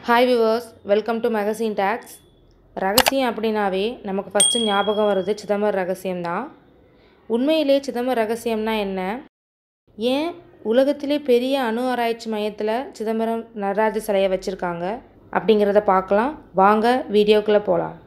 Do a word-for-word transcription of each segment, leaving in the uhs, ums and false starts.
Hi viewers, welcome to Magazine Tags. ரகசியம் அப்படினாவே நமக்கு ஃபர்ஸ்ட் ஞாபகம் வருது சிதம்பர ரகசியம் தான். உண்மையிலே சிதம்பர ரகசியம்னா என்ன? ஏன் உலகத்திலே பெரிய அணு ஆராய்ச்சி மையத்தில் சிதம்பரம் நடராஜ சிலையை வச்சுருக்காங்க அப்படிங்கிறத பார்க்கலாம். வாங்க வீடியோக்குள்ளே போகலாம்.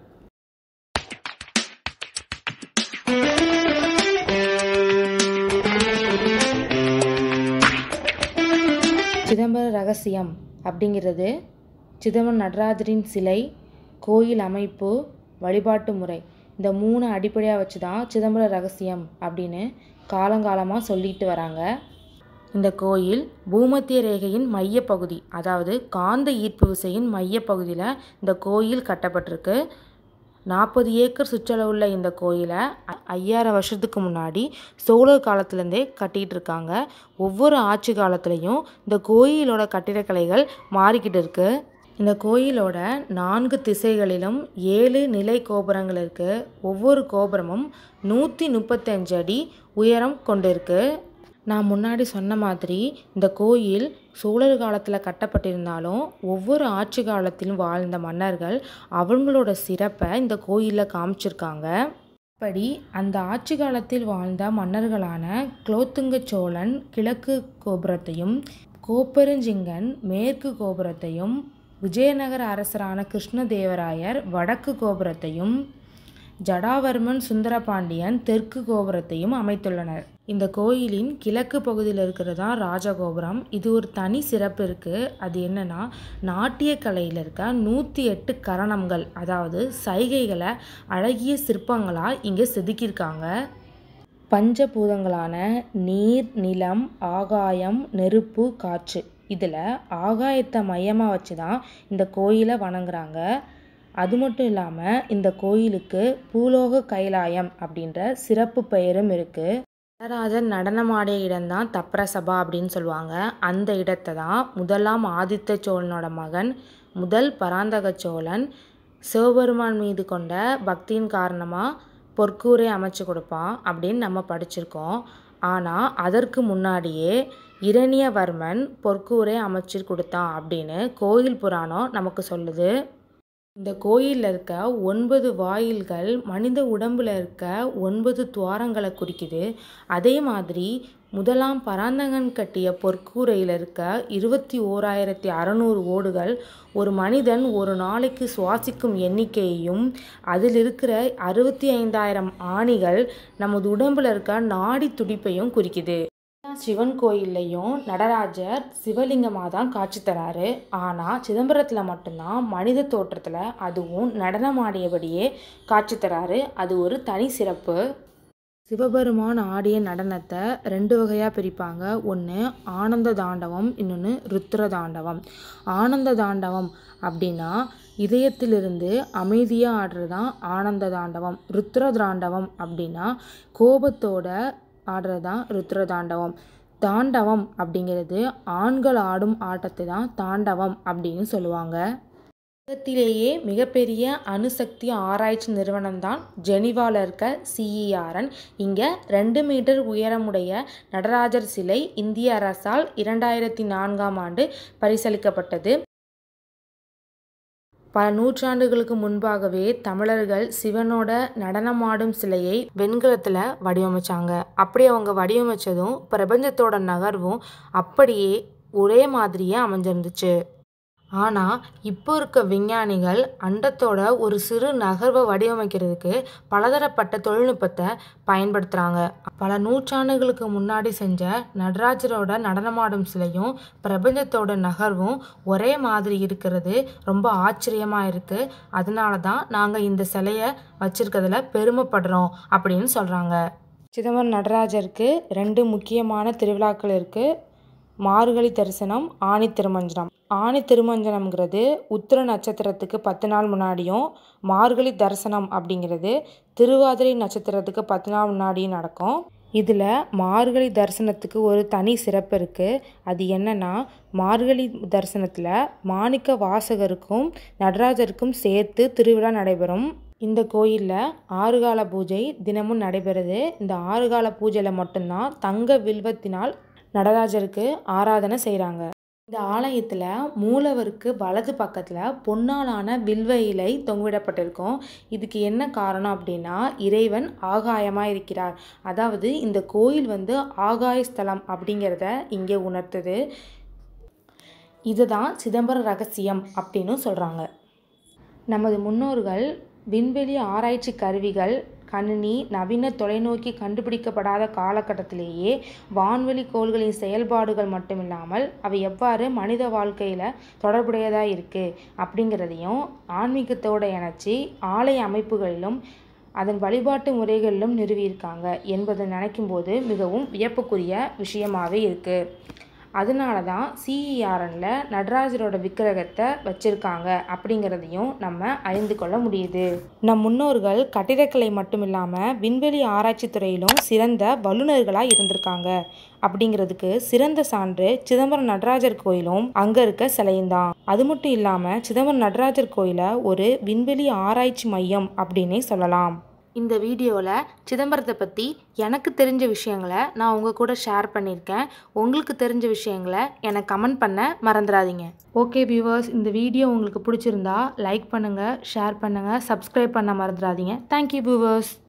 சிதம்பர ரகசியம் அப்படிங்கிறது சிதம்பரம் நடராஜரின் சிலை, கோயில் அமைப்பு, வழிபாட்டு முறை இந்த மூணு அடிப்படையாக வச்சு தான் சிதம்பர ரகசியம் அப்படின்னு காலங்காலமாக சொல்லிட்டு வராங்க. இந்த கோயில் பூமத்திய ரேகையின் மையப்பகுதி, அதாவது காந்த ஈர்ப்பு விசையின் மையப்பகுதியில் இந்த கோயில் கட்டப்பட்டிருக்கு. நாற்பது ஏக்கர் சுற்றளவுள்ள இந்த கோயிலை ஐயாயிரம் வருஷத்துக்கு முன்னாடி சோழர் காலத்துலேருந்தே கட்டிகிட்டு இருக்காங்க. ஒவ்வொரு ஆட்சி காலத்துலேயும் இந்த கோயிலோட கட்டிடக்கலைகள் மாறிக்கிட்டு இருக்குது. இந்த கோயிலோட நான்கு திசைகளிலும் ஏழு நிலை கோபுரங்கள் இருக்குது. ஒவ்வொரு கோபுரமும் நூற்றி முப்பத்தஞ்சு அடி உயரம் கொண்டிருக்கு. நான் முன்னாடி சொன்ன மாதிரி இந்த கோயில் சோழர் காலத்தில் கட்டப்பட்டிருந்தாலும் ஒவ்வொரு ஆட்சி காலத்திலும் வாழ்ந்த மன்னர்கள் அவங்களோட சிறப்பை இந்த கோயிலில் காமிச்சிருக்காங்க. அப்படி அந்த ஆட்சி காலத்தில் வாழ்ந்த மன்னர்களான குலோத்துங்க சோழன் கிழக்கு கோபுரத்தையும், கோப்பெருஞ்சிங்கன் மேற்கு கோபுரத்தையும், விஜயநகர அரசரான கிருஷ்ணதேவராயர் வடக்கு கோபுரத்தையும், ஜடாவர்மன் சுந்தரபாண்டியன் தெற்கு கோபுரத்தையும் அமைத்துள்ளனர். இந்த கோயிலின் கிழக்கு பகுதியில் இருக்கிறது தான் ராஜகோபுரம். இது ஒரு தனி சிறப்பு இருக்குது. அது என்னன்னா, நாட்டிய கலையில் இருக்க நூற்றி எட்டு கரணங்கள், அதாவது சைகைகளை அழகிய சிற்பங்களாக இங்கே செதுக்கியிருக்காங்க. பஞ்சபூதங்களான நீர், நிலம், ஆகாயம், நெருப்பு, காற்று, இதில் ஆகாயத்தை மையமாக வச்சு தான் இந்த கோயிலை வணங்குறாங்க. அது மட்டும் இல்லாமல் இந்த கோயிலுக்கு பூலோக கைலாயம் அப்படின்ற சிறப்பு பெயரும் இருக்குது. நடராஜர் நடனமாடிய இடம்தான் தப்ரசபா அப்படின்னு சொல்லுவாங்க. அந்த இடத்தை தான் முதலாம் ஆதித்த சோழனோட மகன் முதல் பராந்தக சோழன் சிவபெருமான் மீது கொண்ட பக்தியின் காரணமாக பொற்கூரை அமைச்சு கொடுப்பான் அப்படின்னு நம்ம படிச்சிருக்கோம். ஆனால் அதற்கு முன்னாடியே இரணியவர்மன் பொற்கூரை அமைச்சு கொடுத்தான் அப்படின்னு கோயில் புராணம் நமக்கு சொல்லுது. இந்த கோயிலில் இருக்க ஒன்பது வாயில்கள் மனித உடம்பில் இருக்க ஒன்பது துவாரங்களை குறிக்குது. அதே மாதிரி முதலாம் பராந்தகன் கட்டிய பொற்கூரையில் இருக்க இருபத்தி ஓராயிரத்தி அறநூறு ஓடுகள் ஒரு மனிதன் ஒரு நாளைக்கு சுவாசிக்கும் எண்ணிக்கையையும், அதில் இருக்கிற அறுபத்தி ஐந்தாயிரம் ஆணிகள் நமது உடம்பில் இருக்க நாடி துடிப்பையும் குறிக்குது. சிவன் கோயில்லையும் நடராஜர் சிவலிங்கமாக தான் காட்சி தராரு. ஆனால் சிதம்பரத்தில் மட்டும்தான் மனித தோற்றத்தில், அதுவும் நடனமாடியபடியே காட்சி தராரு. அது ஒரு தனி சிறப்பு. சிவபெருமான் ஆடிய நடனத்தை ரெண்டு வகையாக பிரிப்பாங்க. ஒன்று ஆனந்த தாண்டவம், இன்னொன்று ருத்ர தாண்டவம். ஆனந்த தாண்டவம் அப்படின்னா இதயத்திலிருந்து அமைதியாக ஆடுறது தான் ஆனந்த தாண்டவம். ருத்ர தாண்டவம் அப்படின்னா கோபத்தோட ஆடுறது தான் ருத்ர தாண்டவம். தாண்டவம் அப்படிங்கிறது ஆண்கள் ஆடும் ஆட்டத்தை தான் தாண்டவம் அப்படின்னு சொல்லுவாங்க. உலகத்திலேயே மிகப்பெரிய அணுசக்தி ஆராய்ச்சி நிறுவனம் தான் ஜெனீவாவில் இருக்க சிஇஆர்என். இங்கே ரெண்டு மீட்டர் உயரமுடைய நடராஜர் சிலை இந்திய அரசால் இரண்டாயிரத்தி நான்காம் ஆண்டு பரிசளிக்கப்பட்டது. பல நூற்றாண்டுகளுக்கு முன்பாகவே தமிழர்கள் சிவனோட நடனமாடும் சிலையை வெண்கலத்தில் வடிவமைச்சாங்க. அப்படி அவங்க வடிவமைச்சதும் பிரபஞ்சத்தோட நகர்வும் அப்படியே ஒரே மாதிரியே அமைஞ்சிருந்துச்சு. ஆனால் இப்போ இருக்க விஞ்ஞானிகள் அண்டத்தோட ஒரு சிறு நகர்வை வடிவமைக்கிறதுக்கு பலதரப்பட்ட தொழில்நுட்பத்தை பயன்படுத்துகிறாங்க. பல நூற்றாண்டுகளுக்கு முன்னாடி செஞ்ச நடராஜரோட நடனமாடும் சிலையும் பிரபஞ்சத்தோட நகர்வும் ஒரே மாதிரி இருக்கிறது ரொம்ப ஆச்சரியமாக இருக்குது. அதனால தான் நாங்கள் இந்த சிலையை வச்சிருக்கிறதுல பெருமைப்படுறோம் அப்படின்னு சொல்கிறாங்க. சிதம்பரம் நடராஜருக்கு ரெண்டு முக்கியமான திருவிழாக்கள் இருக்குது. மார்கழி தரிசனம், ஆணி திருமஞ்சனம். ஆணி திருமஞ்சனம்ங்கிறது உத்திர நட்சத்திரத்துக்கு பத்து நாள் முன்னாடியும், மார்கழி தரிசனம் அப்படிங்கிறது திருவாதிரை நட்சத்திரத்துக்கு பத்து நாள் முன்னாடியும் நடக்கும். இதில் மார்கழி தரிசனத்துக்கு ஒரு தனி சிறப்பு இருக்குது. அது என்னன்னா, மார்கழி தரிசனத்தில் மாணிக்க வாசகருக்கும் நடராஜருக்கும் சேர்த்து திருவிழா நடைபெறும். இந்த கோயிலில் ஆறுகால பூஜை தினமும் நடைபெறுது. இந்த ஆறுகால பூஜையில் மட்டும்தான் தங்க வில்வத்தினால் நடராஜருக்கு ஆராதனை செய்கிறாங்க. இந்த ஆலயத்தில் மூலவருக்கு வலது பக்கத்தில் பொன்னாலான வில்வ இலை தொங்கவிடப்பட்டிருக்கும். இதுக்கு என்ன காரணம் அப்படின்னா, இறைவன் ஆகாயமாக இருக்கிறார். அதாவது இந்த கோயில் வந்து ஆகாய ஸ்தலம் அப்படிங்கிறத இங்கே உணர்த்துது. இதுதான் சிதம்பர ரகசியம் அப்படின்னு சொல்கிறாங்க. நமது முன்னோர்கள் விண்வெளி ஆராய்ச்சி கருவிகள், கணினி, நவீன தொலைநோக்கி கண்டுபிடிக்கப்படாத காலகட்டத்திலேயே வான்வெளி கோள்களின் செயல்பாடுகள் மட்டுமில்லாமல் அவை எவ்வாறு மனித வாழ்க்கையில் தொடர்புடையதாக இருக்குது அப்படிங்கிறதையும் ஆன்மீகத்தோடு இணைச்சி ஆலய அமைப்புகளிலும் அதன் வழிபாட்டு முறைகளிலும் நிறுவியிருக்காங்க என்பதை நினைக்கும்போது மிகவும் வியப்புக்குரிய விஷயமாகவே இருக்குது. அதனால தான் சிஇஆர்எனில் நடராஜரோட விக்கிரகத்தை வச்சுருக்காங்க அப்படிங்கிறதையும் நம்ம அறிந்து கொள்ள முடியுது. நம் முன்னோர்கள் கட்டிடக்கலை மட்டும் இல்லாமல் விண்வெளி ஆராய்ச்சி துறையிலும் சிறந்த வல்லுநர்களாக இருந்திருக்காங்க அப்படிங்கிறதுக்கு சிறந்த சான்று சிதம்பரம் நடராஜர் கோயிலும் அங்கே இருக்க சிலையும் தான். அது மட்டும் இல்லாமல் சிதம்பரம் நடராஜர் கோயிலை ஒரு விண்வெளி ஆராய்ச்சி மையம் அப்படின்னே சொல்லலாம். இந்த வீடியோவில் சிதம்பரத்தை பற்றி எனக்கு தெரிஞ்ச விஷயங்களை நான் உங்கள் கூட ஷேர் பண்ணியிருக்கேன். உங்களுக்கு தெரிஞ்ச விஷயங்களை எனக்கு கமெண்ட் பண்ண மறந்துடாதீங்க. ஓகே வியூவர்ஸ், இந்த வீடியோ உங்களுக்கு பிடிச்சிருந்தா லைக் பண்ணுங்கள், ஷேர் பண்ணுங்கள், சப்ஸ்கிரைப் பண்ண மறந்துடாதீங்க. Thank you viewers.